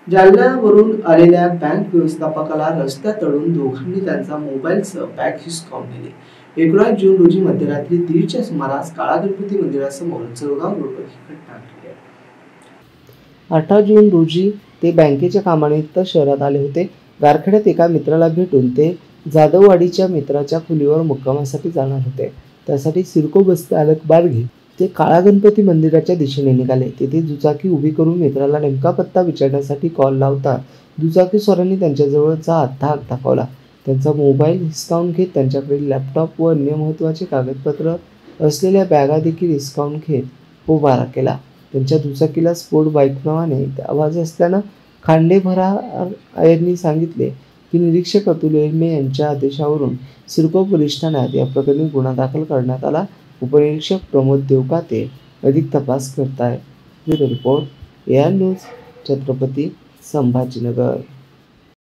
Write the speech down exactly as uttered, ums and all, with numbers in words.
जालन्यावरून आलेल्या बँक व्यवस्थापकाला रस्त्यात अडवून दोघांनी त्यांचा मोबाईलसह बॅग हिसकावून नेली। एकोणीस जून रोजी मध्यरात्री दीडच्या सुमारास काळा गणपती मंदिरासमोर जळगाव रोडवर ही घटना घडली आहे। अठरा जून रोजी ते बँकेच्या कामानिमित्त शहरात आले होते। गारखेड्यात एका मित्राला भेटून ते जाधववाडीच्या मित्राच्या खोलीवर मुक्कामासाठी जाणार होते। त्यासाठी सिडको बसस्थानक मार्गे ते काळा गणपती मंदिराच्या दिशेने निघाले। तेथे दुचाकी उभी करून मित्राला नेमका पत्ता विचारण्यासाठी कॉल लावता दुचाकीस्वारांनी त्यांच्याजवळचा धाक दाखवला। त्यांचा मोबाईल हिसकावून घेत त्यांच्याकडील लॅपटॉप व अन्य महत्त्वाचे कागदपत्र असलेल्या बॅगा देखील हिसकावून घेत पोबारा केला। त्यांच्या दुचाकीला स्पोर्ट बाईक नावाने आवाज असल्यानं खांडेभरार यांनी सांगितले की निरीक्षक अतुल येळमे यांच्या आदेशावरून सिडको पोलीस ठाण्यात या प्रकरणी गुन्हा दाखल करण्यात आला। उपनिरीक्षक प्रमोद देवकाते अधिक तपास करतायत। Bureau report, AR news, Chhatrapati Sambhajinagar.